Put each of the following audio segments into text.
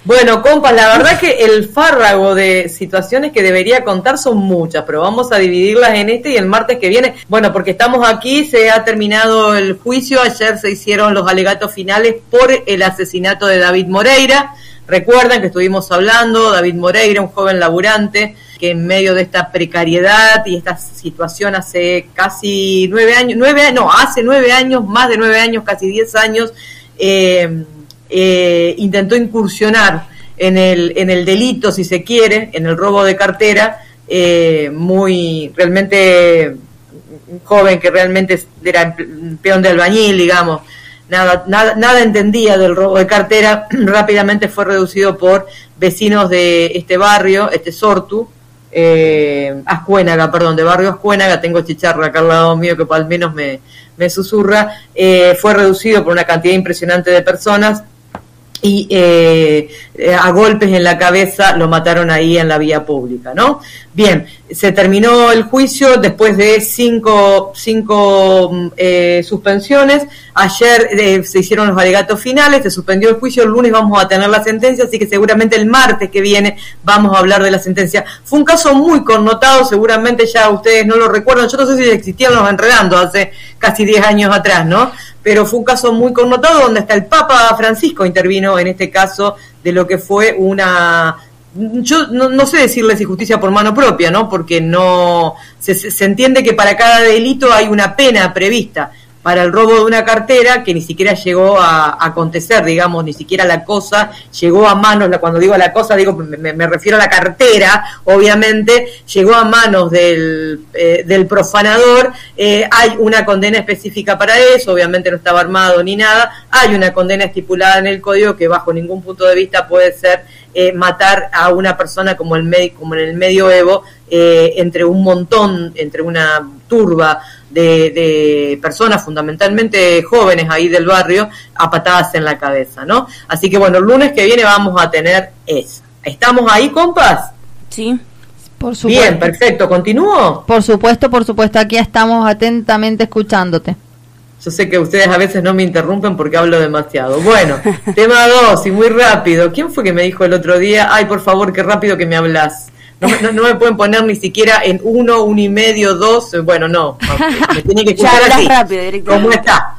Bueno, compas, la verdad que el fárrago de situaciones que debería contar son muchas, pero vamos a dividirlas en este y el martes que viene. Bueno, porque estamos aquí, se ha terminado el juicio, ayer se hicieron los alegatos finales por el asesinato de David Moreira. Recuerdan que estuvimos hablando, David Moreira, un joven laburante, que en medio de esta precariedad y esta situación hace casi 9 años, hace 9 años, más de 9 años, casi 10 años, intentó incursionar en el delito, si se quiere, en el robo de cartera, realmente joven, que realmente era peón de albañil, digamos, nada entendía del robo de cartera. Rápidamente fue reducido por vecinos de este barrio, Sortu, Ascuénaga, perdón, de barrio Ascuénaga. Tengo chicharra acá al lado mío que al menos me susurra. Fue reducido por una cantidad impresionante de personas y a golpes en la cabeza lo mataron ahí en la vía pública, ¿no? Bien, se terminó el juicio después de cinco suspensiones. Ayer se hicieron los alegatos finales, se suspendió el juicio, el lunes vamos a tener la sentencia, así que seguramente el martes que viene vamos a hablar de la sentencia. Fue un caso muy connotado, seguramente ya ustedes no lo recuerdan, yo no sé si existían los Enredando hace casi 10 años atrás, ¿no? Pero fue un caso muy connotado donde hasta el Papa Francisco intervino en este caso de lo que fue yo no sé decirle si justicia por mano propia, ¿no? Porque no se entiende que para cada delito hay una pena prevista. Para el robo de una cartera, que ni siquiera llegó a acontecer, digamos, ni siquiera la cosa llegó a manos, cuando digo la cosa, me refiero a la cartera, obviamente, llegó a manos del profanador. Hay una condena específica para eso, obviamente no estaba armado ni nada. Hay una condena estipulada en el código que bajo ningún punto de vista puede ser matar a una persona como en el medioevo, entre una turba de personas, fundamentalmente jóvenes ahí del barrio, a patadas en la cabeza, ¿no? Así que bueno, el lunes que viene vamos a tener eso. ¿Estamos ahí, compas? Sí, por supuesto. Bien, perfecto. ¿Continúo? Por supuesto, aquí estamos atentamente escuchándote. Yo sé que ustedes a veces no me interrumpen porque hablo demasiado. Bueno, tema 2 y muy rápido. ¿Quién fue que me dijo el otro día? Ay, por favor, qué rápido que me hablas. No me pueden poner ni siquiera en 1, 1,5, 2. Bueno, no. Me tiene que escuchar así. Rápido, ¿cómo está?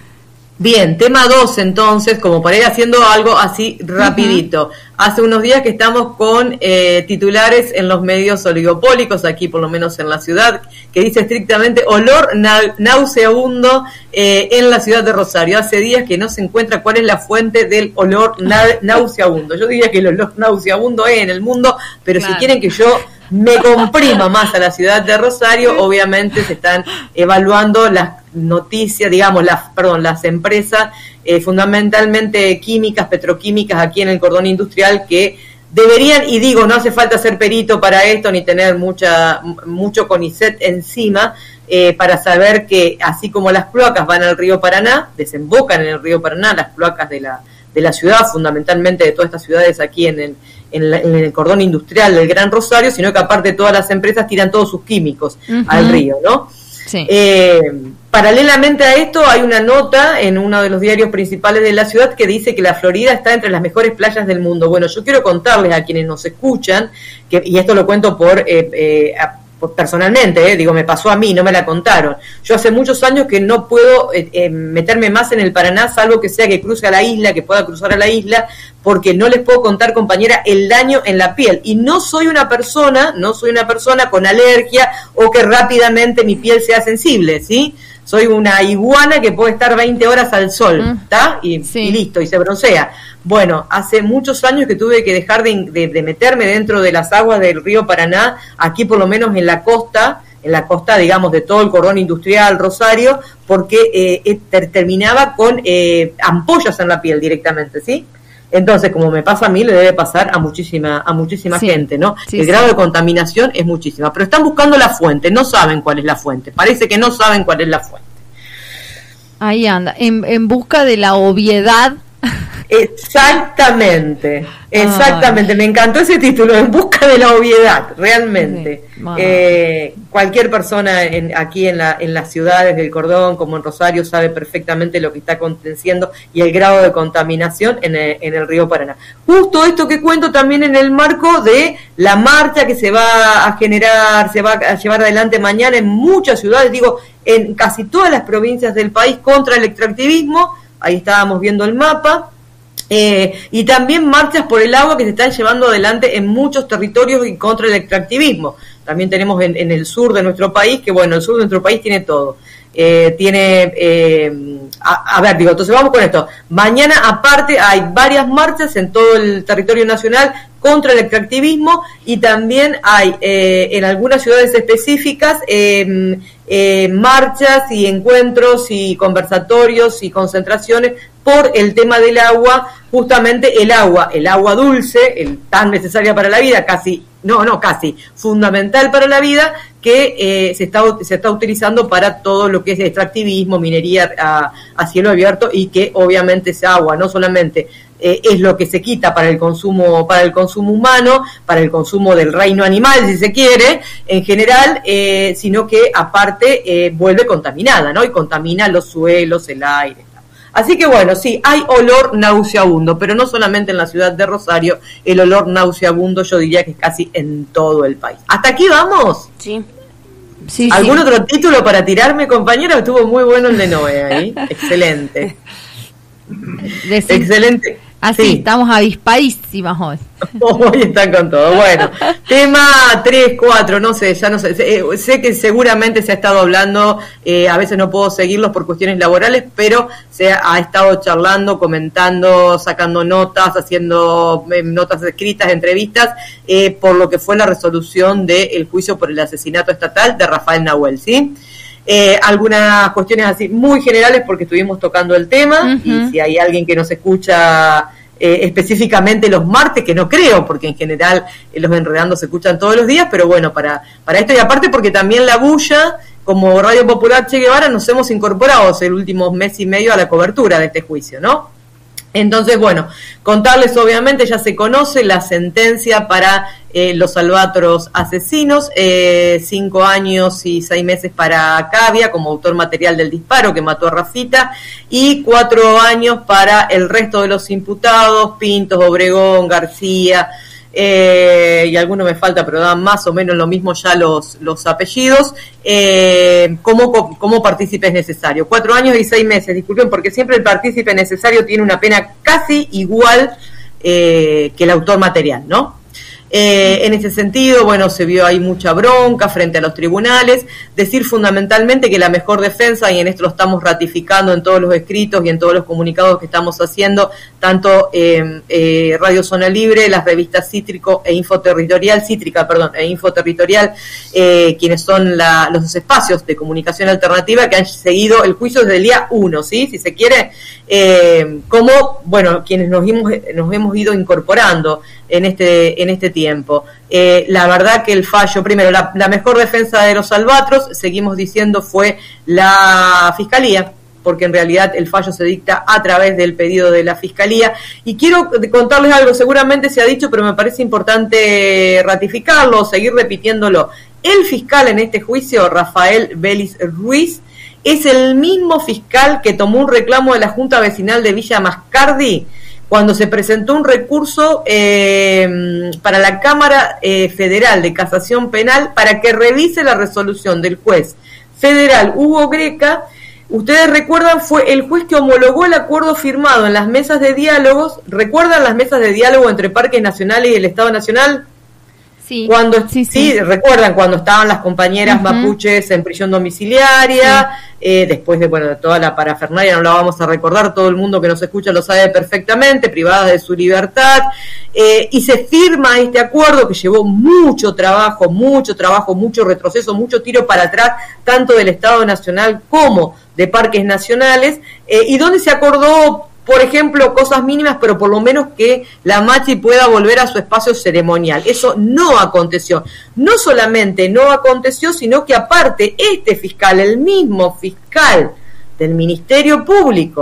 Bien, tema 2 entonces, como para ir haciendo algo así rapidito. Hace unos días que estamos con titulares en los medios oligopólicos, aquí por lo menos en la ciudad, que dice estrictamente olor nauseabundo en la ciudad de Rosario. Hace días que no se encuentra cuál es la fuente del olor nauseabundo. Yo diría que el olor nauseabundo es en el mundo, pero claro, si quieren que yo me comprima más a la ciudad de Rosario, obviamente se están evaluando las noticias, digamos, las empresas fundamentalmente químicas, petroquímicas aquí en el cordón industrial, que deberían, y digo, no hace falta ser perito para esto ni tener mucho CONICET encima, para saber que así como las cloacas van al río Paraná, desembocan en el río Paraná, las cloacas de la ciudad, fundamentalmente de todas estas ciudades aquí en el cordón industrial del Gran Rosario, sino que aparte todas las empresas tiran todos sus químicos al río, ¿no? Sí. Paralelamente a esto hay una nota en uno de los diarios principales de la ciudad que dice que la Florida está entre las mejores playas del mundo. Bueno, yo quiero contarles a quienes nos escuchan, y esto lo cuento personalmente, me pasó a mí, no me la contaron. Yo hace muchos años que no puedo meterme más en el Paraná, salvo que sea que cruce a la isla, que pueda cruzar a la isla, porque no les puedo contar, compañera, el daño en la piel. Y no soy una persona con alergia o que rápidamente mi piel sea sensible, ¿sí? Soy una iguana que puede estar 20 horas al sol, ¿está? Y listo, y se broncea. Bueno, hace muchos años que tuve que dejar de meterme dentro de las aguas del río Paraná, aquí por lo menos en la costa, digamos, de todo el cordón industrial Rosario, porque terminaba con ampollas en la piel directamente, ¿sí? Entonces, como me pasa a mí, le debe pasar a muchísima gente, ¿no? El grado de contaminación es muchísima, pero están buscando la fuente, no saben cuál es la fuente, parece que no saben cuál es la fuente. Ahí anda, en busca de la obviedad Exactamente, me encantó ese título, En busca de la obviedad, realmente. Cualquier persona aquí en las ciudades del Cordón, como en Rosario, sabe perfectamente lo que está aconteciendo y el grado de contaminación en el río Paraná. Justo esto que cuento también en el marco de la marcha que se va a generar, se va a llevar adelante mañana en muchas ciudades, digo, en casi todas las provincias del país contra el extractivismo. Ahí estábamos viendo el mapa. Y también marchas por el agua que se están llevando adelante en muchos territorios y contra el extractivismo. También tenemos en el sur de nuestro país, que bueno, el sur de nuestro país tiene todo. Entonces vamos con esto. Mañana, aparte, hay varias marchas en todo el territorio nacional contra el extractivismo, y también hay en algunas ciudades específicas marchas y encuentros y conversatorios y concentraciones por el tema del agua, justamente el agua dulce, tan necesaria para la vida, casi fundamental para la vida, que se está utilizando para todo lo que es extractivismo, minería a cielo abierto, y que obviamente esa agua no solamente es lo que se quita para el consumo humano, para el consumo del reino animal, si se quiere, en general, sino que aparte vuelve contaminada, ¿no? Y contamina los suelos, el aire. Así que bueno, sí, hay olor nauseabundo, pero no solamente en la ciudad de Rosario, el olor nauseabundo yo diría que es casi en todo el país. ¿Hasta aquí vamos? Sí. ¿Algún otro título para tirarme, compañera? Estuvo muy bueno el de Noé ahí, excelente. Excelente. Así, sí. Estamos avispadísimas hoy. Hoy están con todo. Bueno, tema 3, 4, no sé, ya no sé. Sé que seguramente se ha estado hablando, a veces no puedo seguirlos por cuestiones laborales, pero se ha estado charlando, comentando, sacando notas, haciendo notas escritas, entrevistas, por lo que fue la resolución del juicio por el asesinato estatal de Rafael Nahuel, ¿sí? Algunas cuestiones así muy generales porque estuvimos tocando el tema, y si hay alguien que nos escucha específicamente los martes, que no creo, porque en general los Enredando se escuchan todos los días, pero bueno, para esto, y aparte porque también La Bulla, como Radio Popular Che Guevara, nos hemos incorporado el último mes y medio a la cobertura de este juicio, ¿no? Entonces, bueno, contarles, obviamente, ya se conoce la sentencia para los Albatros asesinos, 5 años y 6 meses para Cavia como autor material del disparo que mató a Rafita, y 4 años para el resto de los imputados, Pintos, Obregón, García, y alguno me falta, pero dan más o menos lo mismo ya los apellidos, como partícipe necesario. 4 años y 6 meses, disculpen, porque siempre el partícipe necesario tiene una pena casi igual que el autor material, ¿no? En ese sentido, bueno, se vio ahí mucha bronca frente a los tribunales, decir fundamentalmente que la mejor defensa, y en esto lo estamos ratificando en todos los escritos y en todos los comunicados que estamos haciendo, tanto Radio Zona Libre, las revistas Cítrica e Infoterritorial, quienes son los espacios de comunicación alternativa que han seguido el juicio desde el día 1, ¿sí? Si se quiere, como, bueno, quienes nos hemos ido incorporando en este tiempo. La verdad que el fallo, primero, la mejor defensa de los Albatros, seguimos diciendo, fue la Fiscalía, porque en realidad el fallo se dicta a través del pedido de la Fiscalía. Y quiero contarles algo, seguramente se ha dicho, pero me parece importante ratificarlo, seguir repitiéndolo. El fiscal en este juicio, Rafael Vélez Ruiz, es el mismo fiscal que tomó un reclamo de la Junta Vecinal de Villa Mascardi cuando se presentó un recurso para la Cámara Federal de Casación Penal para que revise la resolución del juez federal Hugo Greca. Ustedes recuerdan, fue el juez que homologó el acuerdo firmado en las mesas de diálogos. ¿Recuerdan las mesas de diálogo entre Parques Nacionales y el Estado Nacional? Sí. Sí, recuerdan cuando estaban las compañeras mapuches en prisión domiciliaria, después de toda la parafernalia, no la vamos a recordar, todo el mundo que nos escucha lo sabe perfectamente, privadas de su libertad, y se firma este acuerdo que llevó mucho trabajo, mucho retroceso, mucho tiro para atrás, tanto del Estado Nacional como de Parques Nacionales, y donde se acordó, por ejemplo, cosas mínimas, pero por lo menos que la Machi pueda volver a su espacio ceremonial. Eso no aconteció. No solamente no aconteció, sino que aparte este fiscal, el mismo fiscal del Ministerio Público,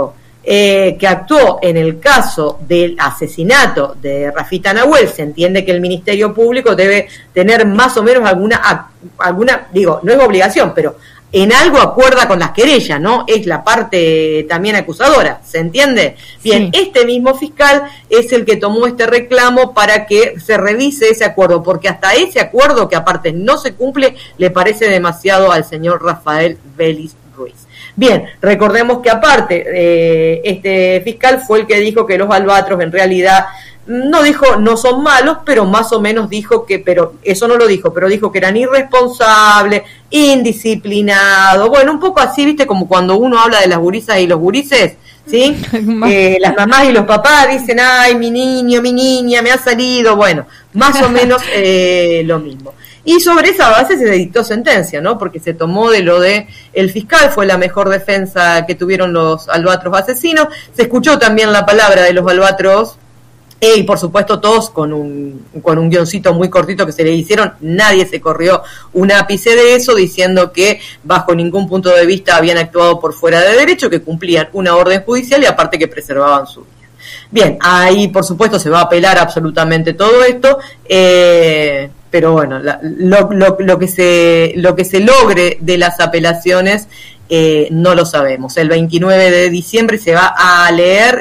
que actuó en el caso del asesinato de Rafita Nahuel. Se entiende que el Ministerio Público debe tener más o menos alguna, digo, no es obligación, pero en algo acuerda con las querellas, ¿no? Es la parte también acusadora, ¿se entiende? Bien, sí. Este mismo fiscal es el que tomó este reclamo para que se revise ese acuerdo, porque hasta ese acuerdo, que aparte no se cumple, le parece demasiado al señor Rafael Vélez Ruiz. Bien, recordemos que aparte, este fiscal fue el que dijo que los albatros en realidad, no dijo no son malos, pero más o menos dijo que, pero eso no lo dijo, pero dijo que eran irresponsables, indisciplinados, bueno, un poco así, viste, como cuando uno habla de las gurisas y los gurises, ¿sí? Las mamás y los papás dicen, ay, mi niño, mi niña, me ha salido, bueno, más o menos lo mismo. Y sobre esa base se dictó sentencia, ¿no? Porque se tomó de lo de el fiscal, fue la mejor defensa que tuvieron los albatros asesinos, se escuchó también la palabra de los albatros, y por supuesto todos con un guioncito muy cortito que se le hicieron, nadie se corrió un ápice de eso, diciendo que bajo ningún punto de vista habían actuado por fuera de derecho, que cumplían una orden judicial y aparte que preservaban su vida. Bien, ahí por supuesto se va a apelar absolutamente todo esto, pero bueno, lo que se logre de las apelaciones no lo sabemos. El 29 de diciembre se va a leer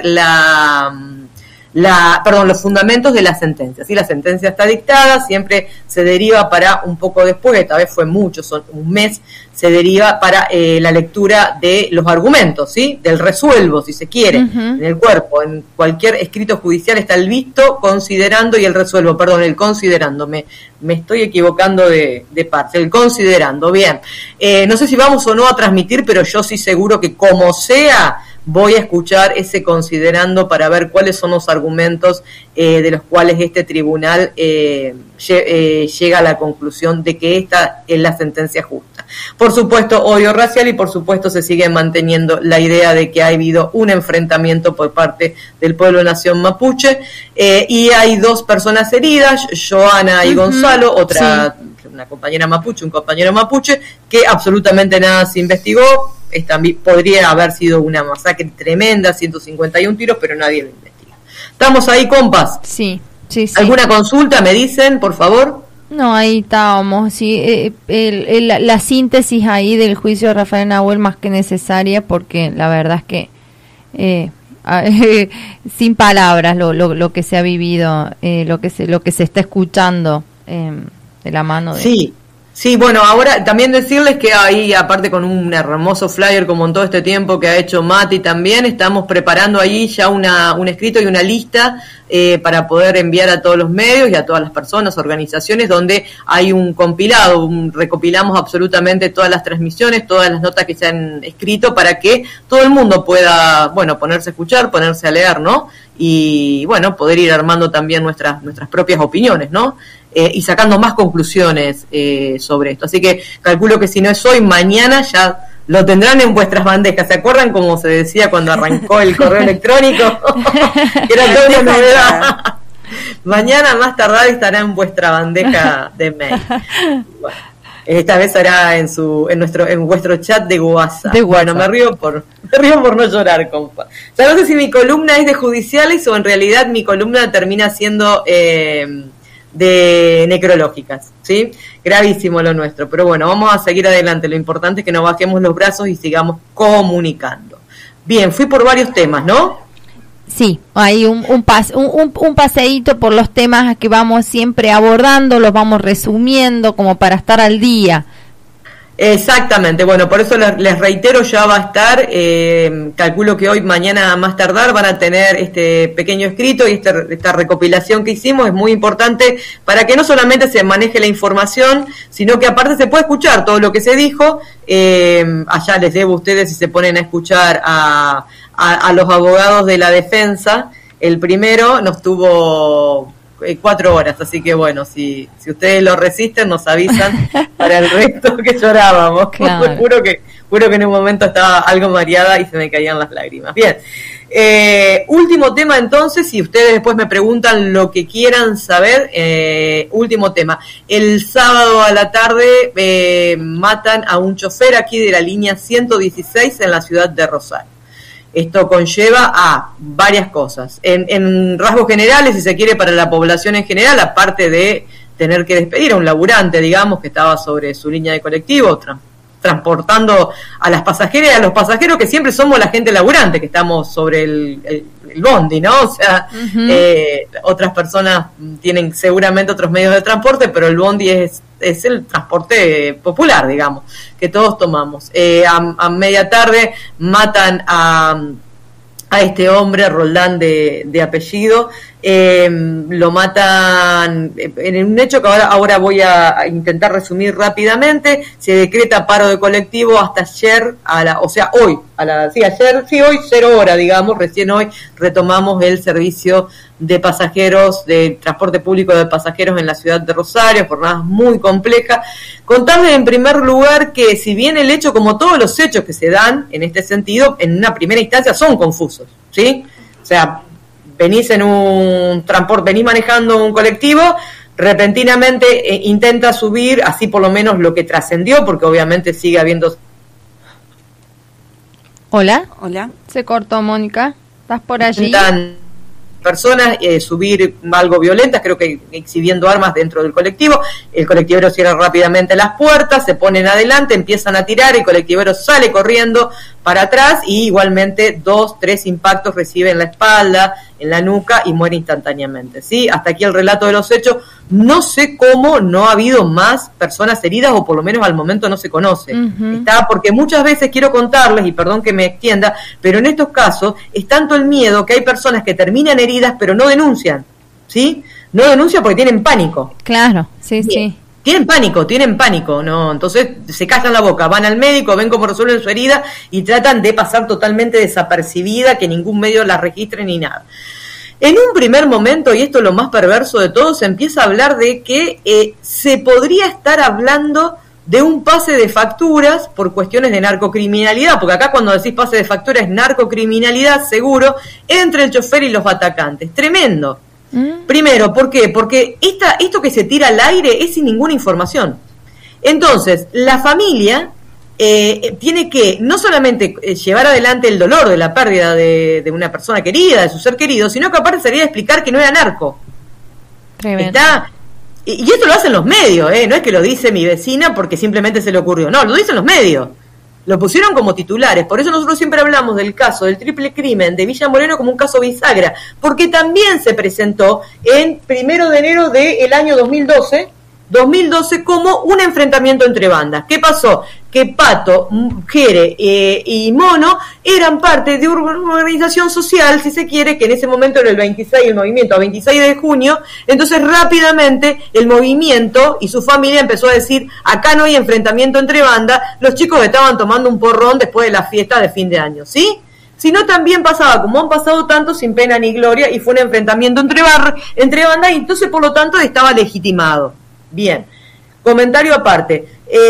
los fundamentos de la sentencia. ¿Sí? La sentencia está dictada, siempre se deriva para un poco después, esta vez fue mucho, son un mes, se deriva para la lectura de los argumentos, ¿sí? Del resuelvo, si se quiere, en el cuerpo. En cualquier escrito judicial está el visto, considerando y el resuelvo, perdón, el considerando, me estoy equivocando de parte, el considerando, bien. No sé si vamos o no a transmitir, pero yo sí seguro que como sea, voy a escuchar ese considerando para ver cuáles son los argumentos de los cuales este tribunal llega a la conclusión de que esta es la sentencia justa. Por supuesto, odio racial y por supuesto se sigue manteniendo la idea de que ha habido un enfrentamiento por parte del pueblo nación mapuche y hay 2 personas heridas, Joana y Gonzalo, otra... Sí. Una compañera mapuche, un compañero mapuche, que absolutamente nada se investigó. Podría haber sido una masacre tremenda, 151 tiros, pero nadie lo investiga. ¿Estamos ahí, compas? Sí, sí, sí. ¿Alguna consulta, me dicen, por favor? No, ahí estábamos, sí. La síntesis ahí del juicio de Rafael Nahuel más que necesaria, porque la verdad es que sin palabras lo que se ha vivido, lo que se está escuchando de la mano de... Sí, bueno, ahora también decirles que ahí, aparte con un hermoso flyer como en todo este tiempo que ha hecho Mati también, estamos preparando ahí ya un escrito y una lista para poder enviar a todos los medios y a todas las personas, organizaciones, donde hay un compilado, recopilamos absolutamente todas las transmisiones, todas las notas que se han escrito para que todo el mundo pueda, bueno, ponerse a escuchar, ponerse a leer, ¿no? Y, bueno, poder ir armando también nuestras propias opiniones, ¿no? Y sacando más conclusiones sobre esto. Así que calculo que si no es hoy, mañana ya lo tendrán en vuestras bandejas. ¿Se acuerdan como se decía cuando arrancó el correo electrónico? Que era toda una novedad. Mañana más tardar estará en vuestra bandeja de mail. Bueno, esta vez será en vuestro chat de WhatsApp. Bueno, me río por no llorar, compa. O sea, no sé si mi columna es de judiciales o en realidad mi columna termina siendo de necrológicas, ¿sí? Gravísimo lo nuestro, pero bueno, vamos a seguir adelante. Lo importante es que no bajemos los brazos y sigamos comunicando. Bien, fui por varios temas, ¿no? Sí, hay un paseíto por los temas que vamos siempre abordando, los vamos resumiendo como para estar al día. Exactamente, bueno, por eso les reitero, ya va a estar, calculo que hoy, mañana a más tardar van a tener este pequeño escrito y esta recopilación que hicimos, es muy importante para que no solamente se maneje la información, sino que aparte se puede escuchar todo lo que se dijo. Allá les debo a ustedes si se ponen a escuchar a los abogados de la defensa. El primero nos tuvo 4 horas, así que bueno, si ustedes lo resisten nos avisan para el resto que llorábamos. Claro. Juro que en un momento estaba algo mareada y se me caían las lágrimas. Bien, último tema entonces, si ustedes después me preguntan lo que quieran saber, último tema. El sábado a la tarde matan a un chofer aquí de la línea 116 en la ciudad de Rosario. esto conlleva a varias cosas. En rasgos generales, si se quiere, para la población en general, aparte de tener que despedir a un laburante, digamos, que estaba sobre su línea de colectivo, transportando a las pasajeras y a los pasajeros, que siempre somos la gente laburante, que estamos sobre el bondi, ¿no? O sea, otras personas tienen seguramente otros medios de transporte, pero el bondi es el transporte popular, digamos, que todos tomamos. A media tarde matan a este hombre, Roldán de apellido, lo matan en un hecho que ahora voy a intentar resumir rápidamente. Se decreta paro de colectivo hasta ayer, hoy, hoy 0 hora, digamos, recién hoy retomamos el servicio de pasajeros, de transporte público de pasajeros en la ciudad de Rosario, jornadas muy complejas. Contarles en primer lugar que si bien el hecho, como todos los hechos que se dan en este sentido, en una primera instancia son confusos, ¿sí? O sea, venís en un transporte, venís manejando un colectivo, repentinamente intenta subir, así por lo menos lo que trascendió, porque obviamente sigue habiendo... Hola. Se cortó, Mónica. ¿Estás por allí? Personas subir algo violentas, creo que exhibiendo armas dentro del colectivo. El colectivero cierra rápidamente las puertas, se ponen adelante, empiezan a tirar, el colectivero sale corriendo para atrás y igualmente 2-3 impactos recibe en la espalda, en la nuca y muere instantáneamente, ¿sí? Hasta aquí el relato de los hechos. No sé cómo no ha habido más personas heridas, o por lo menos al momento no se conoce. Porque muchas veces quiero contarles, y perdón que me extienda, pero en estos casos es tanto el miedo que hay personas que terminan heridas pero no denuncian, ¿sí? No denuncian porque tienen pánico. Claro, sí. Tienen pánico, ¿no? Entonces se callan la boca, van al médico, ven cómo resuelven su herida y tratan de pasar totalmente desapercibida, que ningún medio la registre ni nada. En un primer momento, y esto es lo más perverso de todo, se empieza a hablar de que se podría estar hablando de un pase de facturas por cuestiones de narcocriminalidad, porque acá cuando decís pase de factura es narcocriminalidad seguro, entre el chofer y los atacantes. Tremendo. Primero, ¿por qué? Porque esto que se tira al aire es sin ninguna información. Entonces, la familia tiene que no solamente llevar adelante el dolor de la pérdida de una persona querida, de su ser querido, sino que aparte sería explicar que no era narco. Tremendo. Y esto lo hacen los medios, no es que lo dice mi vecina porque simplemente se le ocurrió, no, lo dicen los medios. Lo pusieron como titulares, por eso nosotros siempre hablamos del caso del triple crimen de Villa Moreno como un caso bisagra, porque también se presentó en 1 de enero del año 2012 como un enfrentamiento entre bandas. ¿Qué pasó? Que Pato, Jere y Mono eran parte de una organización social, si se quiere, que en ese momento era el movimiento a 26 de junio, entonces rápidamente el movimiento y su familia empezó a decir, acá no hay enfrentamiento entre bandas, los chicos estaban tomando un porrón después de la fiesta de fin de año, ¿sí? Sino también pasaba, como han pasado tanto, sin pena ni gloria, y fue un enfrentamiento entre bandas, y entonces por lo tanto estaba legitimado. Bien, comentario aparte,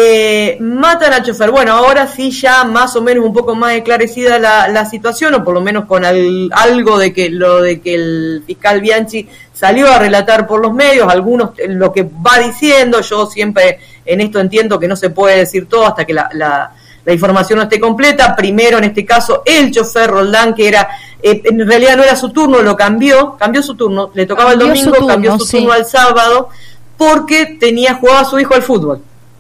matan al chofer. Bueno, ahora sí ya más o menos un poco más esclarecida la situación, o por lo menos con algo de que el fiscal Bianchi salió a relatar por los medios, algunos lo que va diciendo. Yo siempre en esto entiendo que no se puede decir todo hasta que la información no esté completa. Primero, en este caso, el chofer Roldán, que era en realidad no era su turno, cambió su turno, le tocaba el domingo, cambió su turno al sábado, porque jugaba a su hijo al fútbol.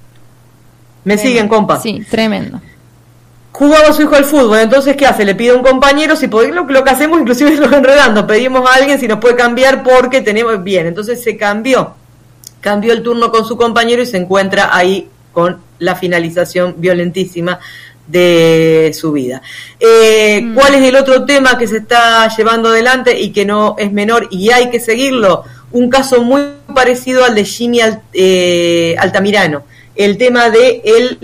¿Me siguen, compa? Sí, tremendo. Jugaba a su hijo al fútbol, entonces ¿qué hace? Le pide a un compañero, si puede, lo que hacemos inclusive es lo enredando, pedimos a alguien si nos puede cambiar porque tenemos... Bien, entonces se cambió el turno con su compañero y se encuentra ahí con la finalización violentísima de su vida. ¿Cuál es el otro tema que se está llevando adelante y que no es menor y hay que seguirlo? Un caso muy parecido al de Jimmy Altamirano, el tema de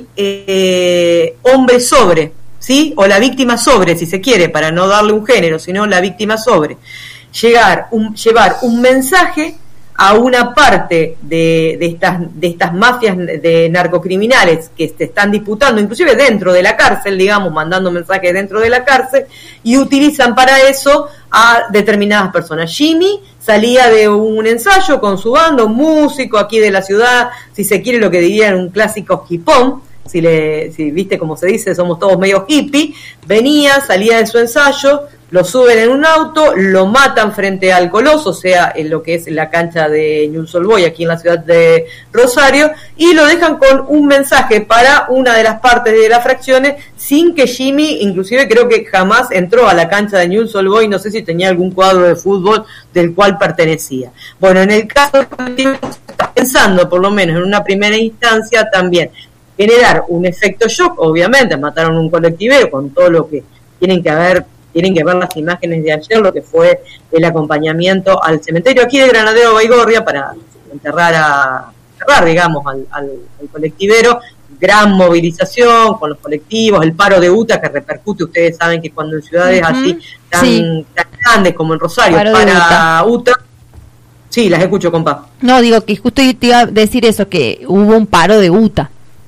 el hombre sobre, ¿sí? O la víctima sobre, si se quiere, para no darle un género, sino la víctima sobre. Llevar un mensaje a una parte de estas mafias de narcocriminales que se están disputando, inclusive dentro de la cárcel, digamos, mandando mensajes dentro de la cárcel, y utilizan para eso a determinadas personas. Jimmy salía de un ensayo con su banda, un músico aquí de la ciudad, si se quiere lo que dirían un clásico hipón, si viste como se dice, somos todos medio hippie, salía de su ensayo, lo suben en un auto, lo matan frente al Coloso, o sea, en lo que es la cancha de Newell's Old Boys, aquí en la ciudad de Rosario, y lo dejan con un mensaje para una de las partes de las fracciones, sin que Jimmy, inclusive creo que jamás entró a la cancha de Newell's Old Boys, no sé si tenía algún cuadro de fútbol del cual pertenecía. Bueno, en el caso de colectivo, está pensando, por lo menos en una primera instancia, también generar un efecto shock, obviamente, mataron un colectivero con todo lo que tienen que ver las imágenes de ayer, lo que fue el acompañamiento al cementerio aquí de Granadero Baigorria para enterrar, digamos, al colectivero. Gran movilización con los colectivos, el paro de UTA que repercute, ustedes saben que cuando en ciudades así tan grandes como en Rosario, para UTA. Sí, las escucho, compa. No, digo que justo te iba a decir eso, que hubo un paro de UTA.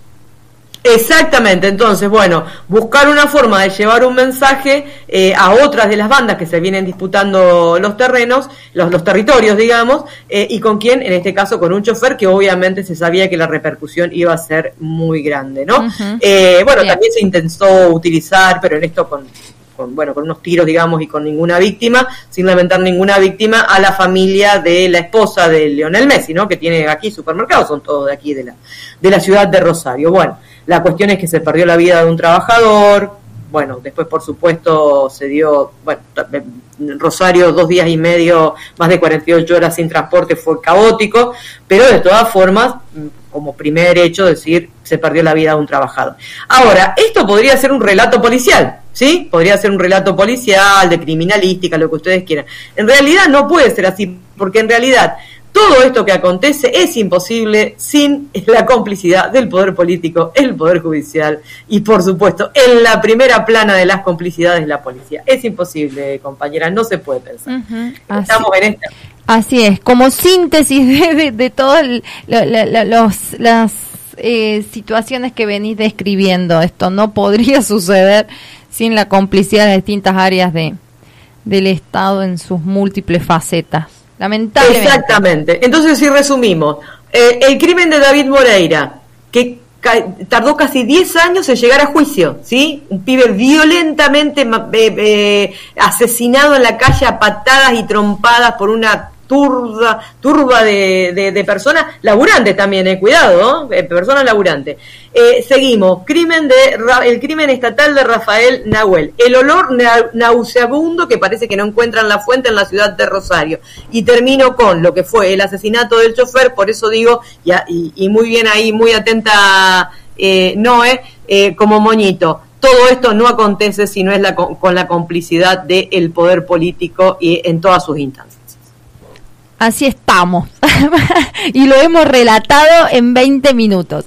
Exactamente, entonces, bueno, buscar una forma de llevar un mensaje a otras de las bandas que se vienen disputando los terrenos, los territorios, digamos, y con quién, en este caso con un chofer que obviamente se sabía que la repercusión iba a ser muy grande, ¿no? También se intentó utilizar, pero en esto con unos tiros, digamos, y con ninguna víctima, sin lamentar ninguna víctima, a la familia de la esposa de Lionel Messi, ¿no? Que tiene aquí supermercados, son todos de aquí de la ciudad de Rosario. Bueno, la cuestión es que se perdió la vida de un trabajador. Bueno, después por supuesto se dio, Rosario 2 días y medio, más de 48 horas sin transporte, fue caótico, pero de todas formas, como primer hecho, decir, se perdió la vida de un trabajador. Ahora, esto podría ser un relato policial, ¿sí? Podría ser un relato policial, de criminalística, lo que ustedes quieran. En realidad no puede ser así, porque en realidad todo esto que acontece es imposible sin la complicidad del poder político, el poder judicial y, por supuesto, en la primera plana de las complicidades la policía. Es imposible, compañera, no se puede pensar. Estamos en esta. Así es, como síntesis de todas las situaciones que venís describiendo. Esto no podría suceder sin la complicidad de distintas áreas del Estado en sus múltiples facetas. Lamentablemente. Exactamente. Entonces, si resumimos, el crimen de David Moreira, que tardó casi 10 años en llegar a juicio, ¿sí? Un pibe violentamente asesinado en la calle a patadas y trompadas por una turba de personas laburantes también, cuidado, personas laburantes. Seguimos, el crimen estatal de Rafael Nahuel, el olor nauseabundo que parece que no encuentran la fuente en la ciudad de Rosario, y termino con lo que fue el asesinato del chofer. Por eso digo, y muy bien ahí, muy atenta Noé, como moñito, todo esto no acontece si no es con la complicidad del poder político y en todas sus instancias. Así estamos. Y lo hemos relatado en 20 minutos.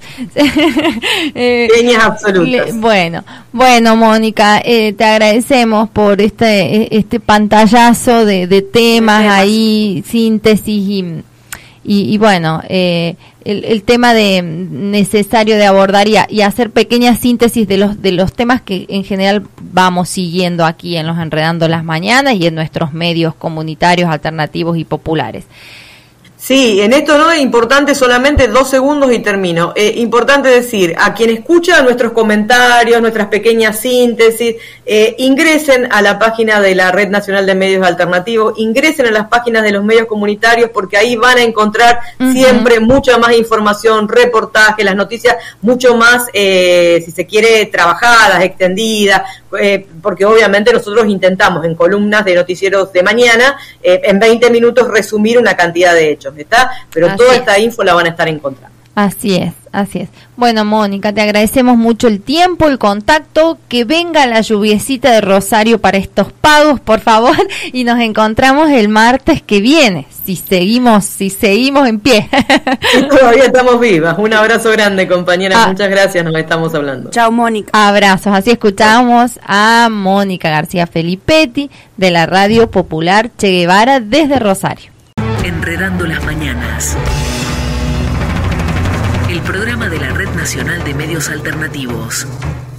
Peñas absolutas. Bueno, Mónica, te agradecemos por este pantallazo de temas ahí, síntesis y bueno, el tema necesario de abordar y hacer pequeñas síntesis de los temas que en general vamos siguiendo aquí en los Enredando las Mañanas y en nuestros medios comunitarios, alternativos y populares. Sí, en esto no es importante, solamente 2 segundos y termino. Importante decir, a quien escucha nuestros comentarios, nuestras pequeñas síntesis, ingresen a la página de la Red Nacional de Medios Alternativos, ingresen a las páginas de los medios comunitarios, porque ahí van a encontrar siempre mucha más información, reportajes, las noticias mucho más, si se quiere, trabajadas, extendidas, porque obviamente nosotros intentamos en columnas de noticieros de mañana, en 20 minutos resumir una cantidad de hechos, ¿está? Pero toda esta info la van a estar encontrando. Así es. Bueno, Mónica, te agradecemos mucho el tiempo, el contacto, que venga la lluviecita de Rosario para estos pagos, por favor, y nos encontramos el martes que viene, si seguimos en pie. Y todavía estamos vivas. Un abrazo grande, compañera, muchas gracias, nos estamos hablando. Chao, Mónica. Abrazos, así escuchamos a Mónica García Felipetti, de la Radio Popular Che Guevara, desde Rosario. Enredando las Mañanas. El programa de la Red Nacional de Medios Alternativos.